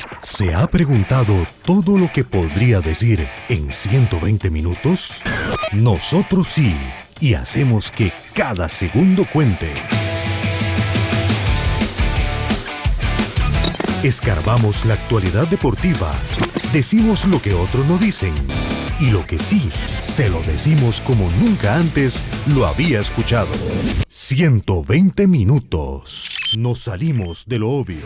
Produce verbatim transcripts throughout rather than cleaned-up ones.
¿Se ha preguntado todo lo que podría decir en ciento veinte minutos? Nosotros sí, y hacemos que cada segundo cuente. Escarbamos la actualidad deportiva, decimos lo que otros no dicen, y lo que sí, se lo decimos como nunca antes lo había escuchado. ciento veinte minutos. Nos salimos de lo obvio.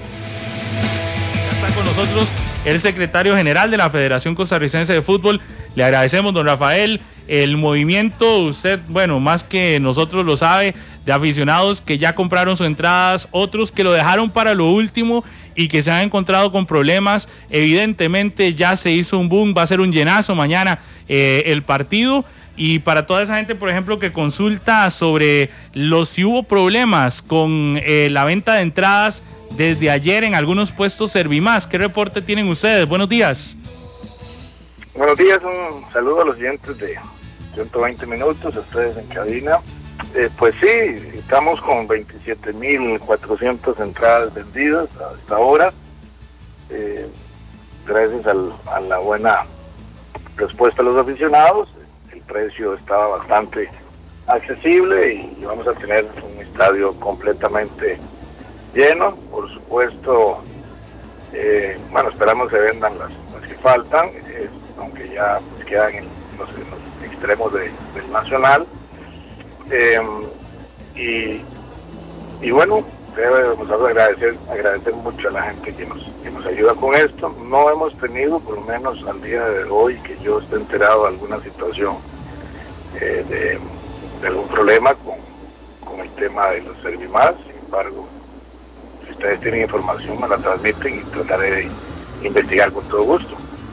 Ya está con nosotros el secretario general de la Federación Costarricense de Fútbol. Le agradecemos, don Rafael, el movimiento. Usted, bueno, más que nosotros lo sabe, de aficionados que ya compraron sus entradas, otros que lo dejaron para lo último y que se han encontrado con problemas. Evidentemente ya se hizo un boom, va a ser un llenazo mañana eh, el partido. Y para toda esa gente, por ejemplo, que consulta sobre los si hubo problemas con eh, la venta de entradas desde ayer en algunos puestos Servimás, ¿qué reporte tienen ustedes? Buenos días. Buenos días, un saludo a los oyentes de ciento veinte minutos, a ustedes en cabina. Eh, pues sí, estamos con veintisiete mil cuatrocientas entradas vendidas hasta ahora, eh, gracias al, a la buena respuesta de los aficionados. El precio estaba bastante accesible y vamos a tener un estadio completamente lleno. Por supuesto, eh, bueno, esperamos que vendan las, las que faltan, eh, aunque ya pues, quedan en los, en los extremos de, del Nacional. Eh, y, y bueno, debemos agradecer, agradecer mucho a la gente que nos, que nos ayuda con esto. No hemos tenido, por lo menos al día de hoy, que yo esté enterado de alguna situación eh, de, de algún problema con, con el tema de los Servimás. Sin embargo, si ustedes tienen información, me la transmiten y trataré de investigar con todo gusto.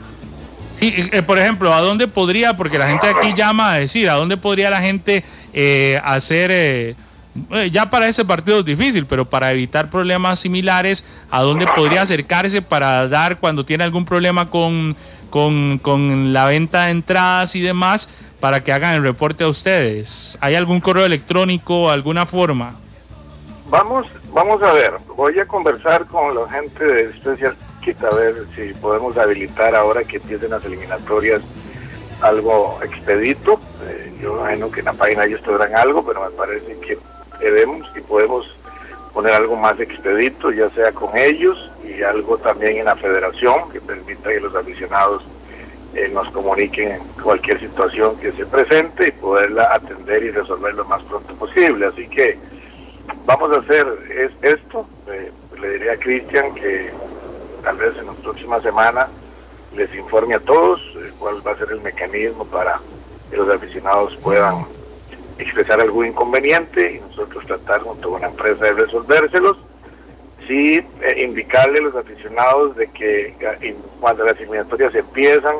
Y, eh, por ejemplo, ¿a dónde podría, porque la gente aquí llama a decir, ¿a dónde podría la gente eh, hacer, eh, ya para ese partido es difícil, pero para evitar problemas similares, ¿a dónde podría acercarse para dar cuando tiene algún problema con, con, con la venta de entradas y demás, para que hagan el reporte a ustedes? ¿Hay algún correo electrónico, alguna forma? Vamos, vamos a ver, voy a conversar con la gente de Especial a ver si podemos habilitar ahora que empiecen las eliminatorias algo expedito. Eh, yo imagino que en la página ellos tendrán algo, pero me parece que debemos y podemos poner algo más expedito, ya sea con ellos y algo también en la federación que permita que los aficionados eh, nos comuniquen cualquier situación que se presente y poderla atender y resolver lo más pronto posible. Así que vamos a hacer es, esto. Eh, le diría a Cristian que tal vez en la próxima semana les informe a todos eh, cuál va a ser el mecanismo para que los aficionados puedan expresar algún inconveniente y nosotros tratar junto con la empresa de resolvérselos. Sí, eh, indicarle a los aficionados de que eh, cuando las eliminatorias empiezan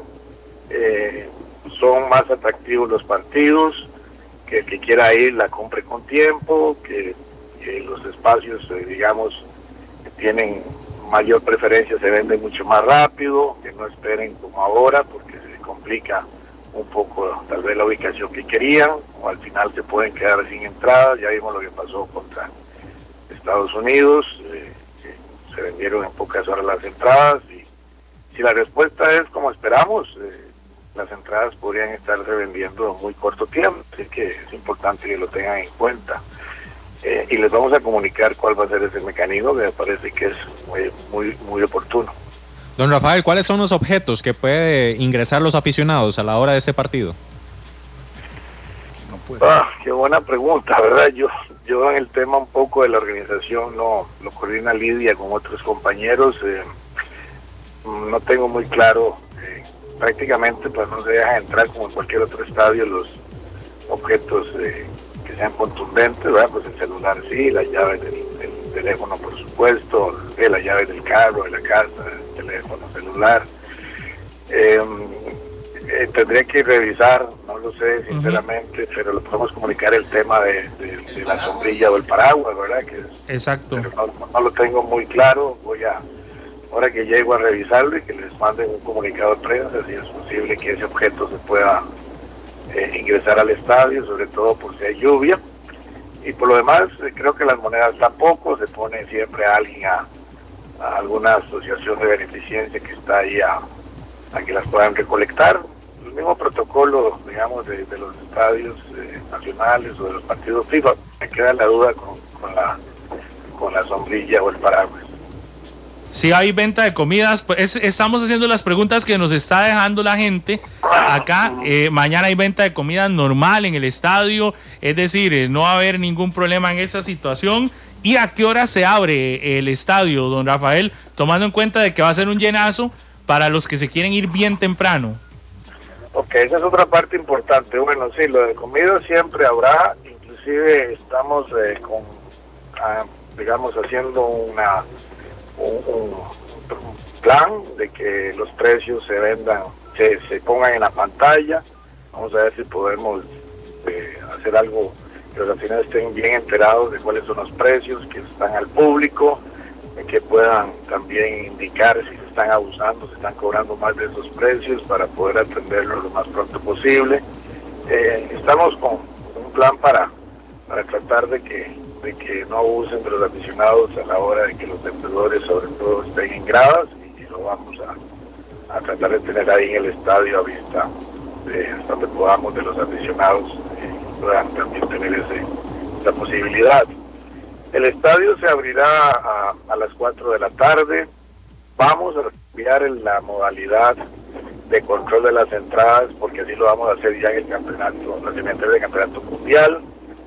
eh, son más atractivos los partidos, que el que quiera ir la compre con tiempo, que, que los espacios eh, digamos que tienen mayor preferencia se vende mucho más rápido, que no esperen como ahora porque se complica un poco tal vez la ubicación que querían, o al final se pueden quedar sin entradas. Ya vimos lo que pasó contra Estados Unidos, eh, que se vendieron en pocas horas las entradas, y si la respuesta es como esperamos, eh, las entradas podrían estar revendiendo en muy corto tiempo, así que es importante que lo tengan en cuenta. Eh, y les vamos a comunicar cuál va a ser ese mecanismo, que me parece que es muy, muy, muy oportuno. Don Rafael, ¿cuáles son los objetos que puede ingresar los aficionados a la hora de este partido? No puede. Ah, qué buena pregunta, ¿verdad? Yo, yo en el tema un poco de la organización no lo coordina Lidia con otros compañeros. Eh, no tengo muy claro, eh, prácticamente pues no se deja entrar como en cualquier otro estadio los objetos eh, que sean contundentes, ¿verdad? Pues el celular sí, las llaves del, del teléfono por supuesto, eh, las llaves del carro, de la casa, el teléfono celular. Eh, eh, tendría que revisar, no lo sé sinceramente, uh-huh. pero lo podemos comunicar el tema de, de, de la sombrilla o el paraguas, ¿verdad? Que es, exacto. Pero no, no lo tengo muy claro, voy a, ahora que llego a revisarlo y que les manden un comunicado de prensa, si es posible que ese objeto se pueda Eh, ingresar al estadio, sobre todo por si hay lluvia. Y por lo demás, eh, creo que las monedas tampoco, se pone siempre a alguien a, a alguna asociación de beneficencia que está ahí a, a que las puedan recolectar. El mismo protocolo, digamos, de, de los estadios eh, nacionales o de los partidos FIFA. Me queda la duda con, con, la, con la sombrilla o el paraguas. Si hay venta de comidas, pues es, estamos haciendo las preguntas que nos está dejando la gente acá. Eh, mañana hay venta de comida normal en el estadio, es decir, eh, no va a haber ningún problema en esa situación. ¿Y a qué hora se abre el estadio, don Rafael, tomando en cuenta de que va a ser un llenazo para los que se quieren ir bien temprano? Ok, esa es otra parte importante. Bueno, sí, lo de comida siempre habrá, inclusive estamos eh, con, ah, digamos, haciendo una un, un, un plan de que los precios se vendan, se, se pongan en la pantalla. Vamos a ver si podemos eh, hacer algo que los aficionados estén bien enterados de cuáles son los precios, que están al público, que puedan también indicar si se están abusando, si están cobrando más de esos precios para poder atenderlo lo más pronto posible. Eh, estamos con un plan para, para tratar de que de que no abusen de los aficionados a la hora de que los vendedores sobre todo estén en gradas, y, y lo vamos a, a tratar de tener ahí en el estadio a vista de hasta donde podamos de los aficionados eh, puedan también tener ese, esa posibilidad. El estadio se abrirá a, a las cuatro de la tarde. Vamos a cambiar en la modalidad de control de las entradas, porque así lo vamos a hacer ya en el campeonato, la eliminatoria del campeonato mundial.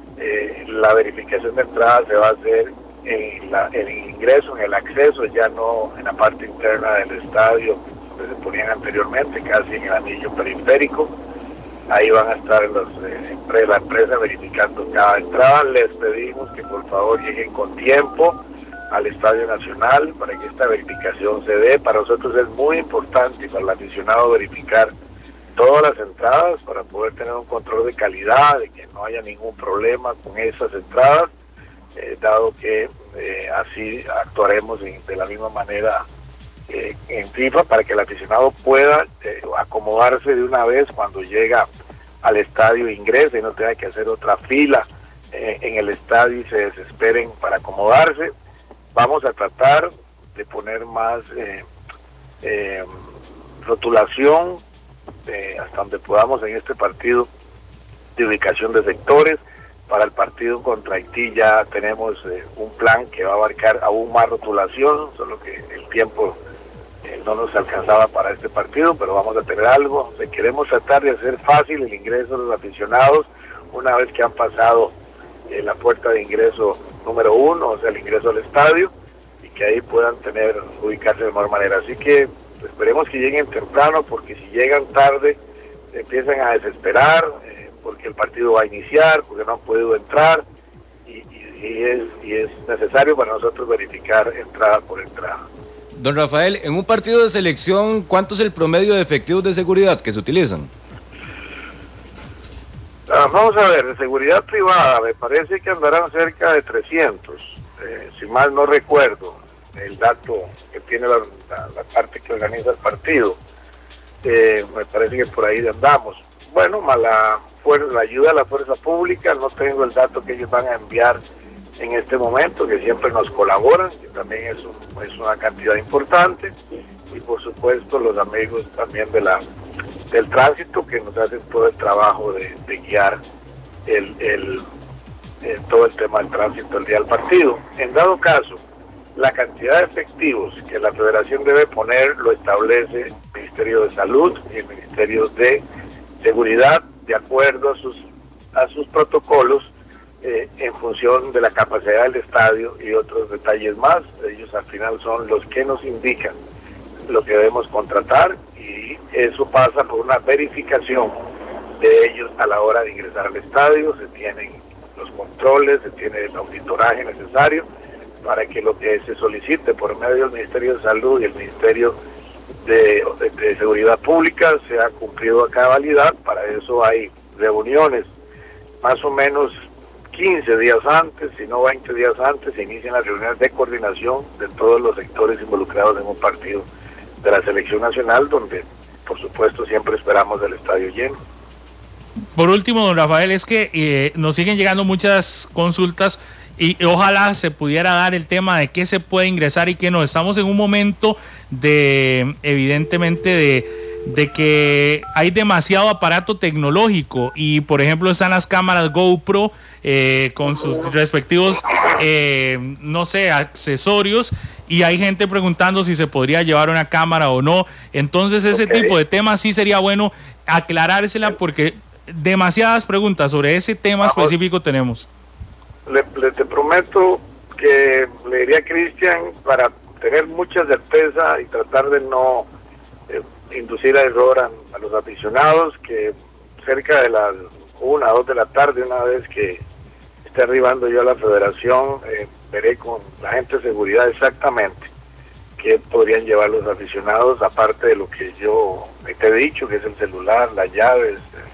Eh, la verificación de entrada se va a hacer en la, el ingreso, en el acceso, ya no en la parte interna del estadio donde se ponían anteriormente, casi en el anillo periférico. Ahí van a estar los, eh, la empresa verificando cada entrada. Les pedimos que por favor lleguen con tiempo al Estadio Nacional para que esta verificación se dé. Para nosotros es muy importante, para el aficionado, verificar todas las entradas para poder tener un control de calidad, de que no haya ningún problema con esas entradas, eh, dado que eh, así actuaremos en, de la misma manera eh, en FIFA, para que el aficionado pueda eh, acomodarse de una vez cuando llega al estadio, ingrese y no tenga que hacer otra fila eh, en el estadio y se desesperen para acomodarse. Vamos a tratar de poner más eh, eh, rotulación eh, hasta donde podamos en este partido, de ubicación de sectores. Para el partido contra Haití ya tenemos eh, un plan que va a abarcar aún más rotulación, solo que el tiempo eh, no nos alcanzaba para este partido, pero vamos a tener algo. O sea, queremos tratar de hacer fácil el ingreso de los aficionados una vez que han pasado eh, la puerta de ingreso número uno, o sea, el ingreso al estadio, y que ahí puedan tener, ubicarse de mejor manera. Así que esperemos que lleguen temprano, porque si llegan tarde se empiezan a desesperar, eh, porque el partido va a iniciar, porque no han podido entrar, y, y, y, es, y es necesario para nosotros verificar entrada por entrada. Don Rafael, en un partido de selección, ¿cuánto es el promedio de efectivos de seguridad que se utilizan? Ah, vamos a ver, de seguridad privada me parece que andarán cerca de trescientos, eh, si mal no recuerdo el dato que tiene la, la, la parte que organiza el partido. Eh, me parece que por ahí andamos. Bueno, más la, fuerza, la ayuda a la fuerza pública, no tengo el dato que ellos van a enviar en este momento, que siempre nos colaboran, que también es, un, es una cantidad importante, y por supuesto los amigos también de la del tránsito, que nos hacen todo el trabajo de, de guiar el, el, el, todo el tema del tránsito el día del partido. En dado caso, la cantidad de efectivos que la federación debe poner lo establece el Ministerio de Salud y el Ministerio de Seguridad, de acuerdo a sus, a sus protocolos, eh, en función de la capacidad del estadio y otros detalles más. Ellos al final son los que nos indican lo que debemos contratar, y eso pasa por una verificación de ellos a la hora de ingresar al estadio. Se tienen los controles, se tiene el auditoraje necesario para que lo que se solicite por medio del Ministerio de Salud y el Ministerio de, de, de Seguridad Pública sea cumplido a cabalidad. Para eso hay reuniones más o menos quince días antes, si no veinte días antes, se inician las reuniones de coordinación de todos los sectores involucrados en un partido de la selección nacional, donde por supuesto siempre esperamos el estadio lleno. Por último, don Rafael, es que eh, nos siguen llegando muchas consultas Y ojalá se pudiera dar el tema de qué se puede ingresar y qué no. Estamos en un momento de, evidentemente, de, de que hay demasiado aparato tecnológico y, por ejemplo, están las cámaras GoPro eh, con sus respectivos, eh, no sé, accesorios, y hay gente preguntando si se podría llevar una cámara o no. Entonces, ese okay. tipo de temas sí sería bueno aclarársela porque demasiadas preguntas sobre ese tema Vamos. específico tenemos. Le, le te prometo que le diría a Cristian, para tener mucha certeza y tratar de no eh, inducir a error a, a los aficionados, que cerca de las una, dos de la tarde, una vez que esté arribando yo a la federación, eh, veré con la gente de seguridad exactamente qué podrían llevar los aficionados, aparte de lo que yo te he dicho, que es el celular, las llaves,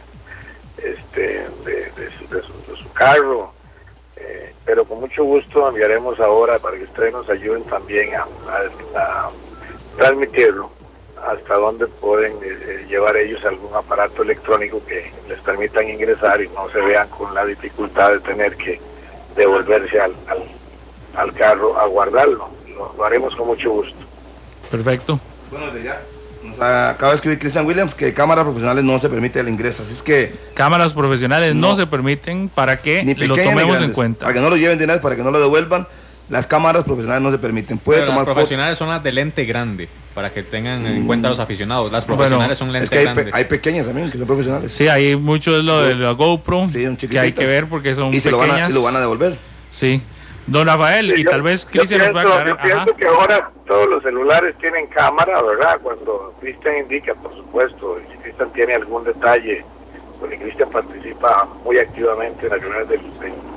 eh, este, de, de, su, de, su, de su carro. Eh, pero con mucho gusto enviaremos ahora para que ustedes nos ayuden también a, a, a transmitirlo hasta donde pueden eh, llevar ellos algún aparato electrónico que les permitan ingresar y no se vean con la dificultad de tener que devolverse al, al, al carro a guardarlo. Lo, lo haremos con mucho gusto. Perfecto. Bueno, de ya. Nos acaba de escribir Cristian Williams que cámaras profesionales no se permite el ingreso, así es que... Cámaras profesionales no, no se permiten para que lo tomemos en cuenta. Para que no lo lleven de nada, para que no lo devuelvan, las cámaras profesionales no se permiten. Puede Pero tomar las profesionales foto. Son las de lente grande, para que tengan mm. en cuenta los aficionados. Las profesionales bueno, son lente es que hay, grande. Pe hay pequeñas también que son profesionales. Sí, hay mucho de lo de la GoPro sí, que hay que ver porque son y pequeñas. Lo van a, y lo van a devolver. Sí. Don Rafael, sí, y yo, tal vez Cristian nos va a aclarar. Yo pienso Ajá. que ahora todos los celulares tienen cámara, ¿verdad? Cuando Cristian indica, por supuesto, y si Cristian tiene algún detalle, porque Cristian participa muy activamente en las reuniones del,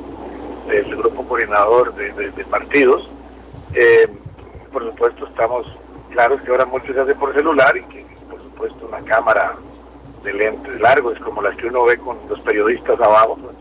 del, del grupo coordinador de, de, de partidos, eh, por supuesto estamos claros que ahora mucho se hace por celular y que, por supuesto, una cámara de lentes largos, como las que uno ve con los periodistas abajo, entonces,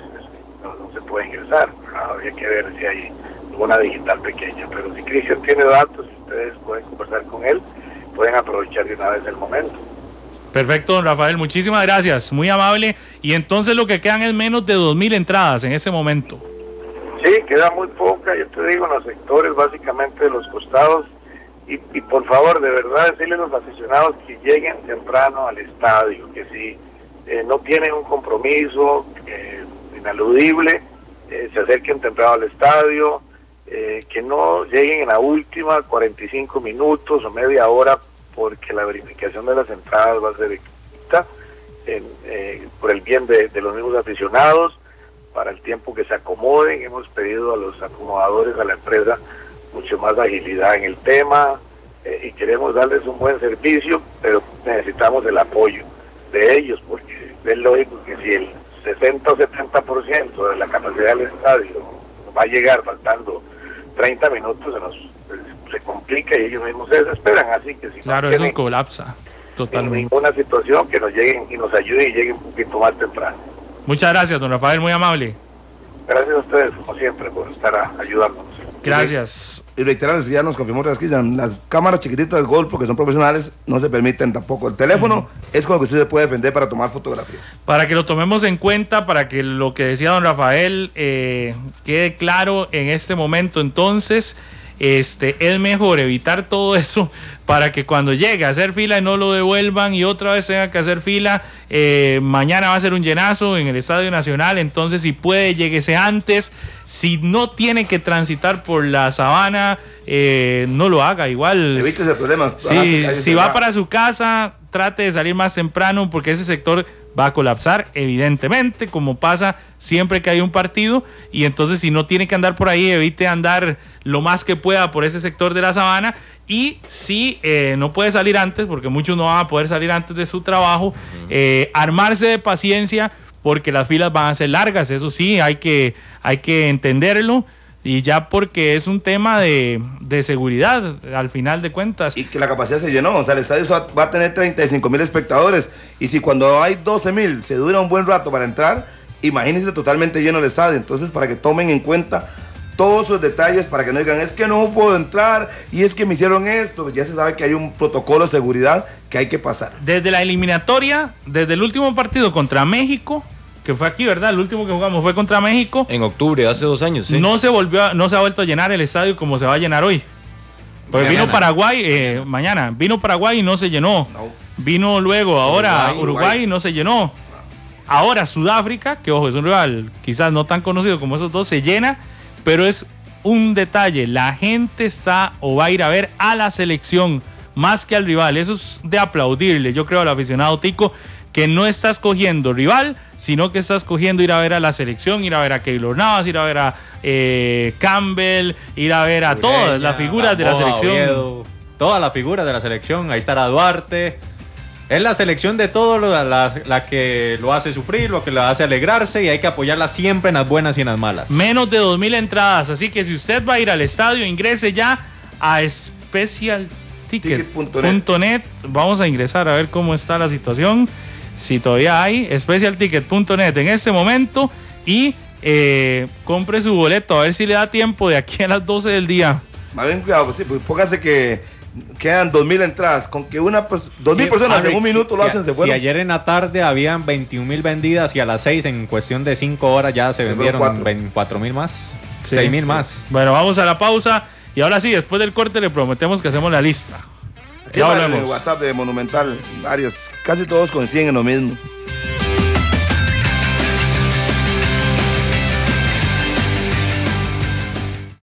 No, no se puede ingresar, ¿verdad? Habría que ver si hay alguna digital pequeña, pero si Cristian tiene datos, ustedes pueden conversar con él, pueden aprovechar de una vez el momento. Perfecto, don Rafael, muchísimas gracias, muy amable, y entonces lo que quedan es menos de dos mil entradas en ese momento. Sí, queda muy poca, yo te digo, en los sectores básicamente de los costados, y, y por favor, de verdad, decirles a los aficionados que lleguen temprano al estadio, que si eh, no tienen un compromiso, eh, ineludible, eh, se acerquen temprano al estadio, eh, que no lleguen en la última cuarenta y cinco minutos o media hora, porque la verificación de las entradas va a ser estricta, eh, eh, por el bien de, de los mismos aficionados, para el tiempo que se acomoden. Hemos pedido a los acomodadores, a la empresa, mucho más agilidad en el tema, eh, y queremos darles un buen servicio, pero necesitamos el apoyo de ellos, porque es lógico que si el sesenta o setenta por ciento de la capacidad del estadio va a llegar faltando treinta minutos, se nos se complica y ellos mismos se desesperan, así que si claro, no eso colapsa totalmente. En ninguna situación, que nos lleguen y nos ayuden y lleguen un poquito más temprano. Muchas gracias, don Rafael, muy amable. Gracias a ustedes, como siempre, por estar a, ayudándonos. Gracias. Y reiterar, ya nos confirmó las cámaras chiquititas de GoPro, que son profesionales, no se permiten tampoco. El teléfono uh-huh. es con lo que usted se puede defender para tomar fotografías. Para que lo tomemos en cuenta, para que lo que decía don Rafael eh, quede claro en este momento, entonces este, es mejor evitar todo eso para que cuando llegue a hacer fila y no lo devuelvan y otra vez tenga que hacer fila. Eh, mañana va a ser un llenazo en el Estadio Nacional, entonces si puede, lléguese antes. Si no tiene que transitar por la sabana, eh, no lo haga, igual. Evítese el problema. Sí, si va para su casa, trate de salir más temprano, porque ese sector va a colapsar, evidentemente, como pasa siempre que hay un partido, y entonces si no tiene que andar por ahí, evite andar lo más que pueda por ese sector de la sabana. Y si eh, no puede salir antes, porque muchos no van a poder salir antes de su trabajo, uh-huh. eh, armarse de paciencia, porque las filas van a ser largas, eso sí, hay que, hay que entenderlo, y ya porque es un tema de, de seguridad, al final de cuentas. Y que la capacidad se llenó, o sea, el estadio va a tener treinta y cinco mil espectadores, y si cuando hay doce mil se dura un buen rato para entrar, imagínense totalmente lleno el estadio. Entonces, para que tomen en cuenta todos esos detalles, para que no digan, es que no puedo entrar, y es que me hicieron esto, ya se sabe que hay un protocolo de seguridad que hay que pasar. Desde la eliminatoria, desde el último partido contra México, que fue aquí, ¿verdad? El último que jugamos fue contra México. En octubre, hace dos años, sí. No se volvió, a, no se ha vuelto a llenar el estadio como se va a llenar hoy. Pues Mañana. vino Paraguay, eh, mañana, vino Paraguay y no se llenó. No. Vino luego, ahora Uruguay, Uruguay, Uruguay. y no se llenó. Ahora Sudáfrica, que ojo, es un rival quizás no tan conocido como esos dos, se llena, pero es un detalle, la gente está o va a ir a ver a la selección más que al rival. Eso es de aplaudirle, yo creo, al aficionado tico, que no está escogiendo rival, sino que está escogiendo ir a ver a la selección, ir a ver a Keylor Navas, ir a ver a eh, Campbell, ir a ver a Ureña, todas las figuras de la Gamboa, selección. Oviedo, todas las figuras de la selección. Ahí estará Duarte. Es la selección de todo, lo- la, la que lo hace sufrir, lo que lo hace alegrarse, y hay que apoyarla siempre en las buenas y en las malas. Menos de dos mil entradas, así que si usted va a ir al estadio, ingrese ya a special ticket punto net. Vamos a ingresar a ver cómo está la situación, si todavía hay, special ticket punto net en este momento, y eh, compre su boleto, a ver si le da tiempo de aquí a las doce del día. Más bien cuidado, pues sí, pues póngase que quedan dos mil entradas, con que una pers- dos mil Sí, personas Alex, en un minuto si- lo si- hacen, se Si fueron. ayer en la tarde habían veintiún mil vendidas y a las seis, en cuestión de cinco horas, ya se, Se fueron vendieron cuatro. veinticuatro mil más, Sí, seis mil sí. más. Bueno, vamos a la pausa, y ahora sí, después del corte le prometemos que hacemos la lista. Aquí Ya varios en volvemos. WhatsApp de Monumental, varios, casi todos coinciden en lo mismo.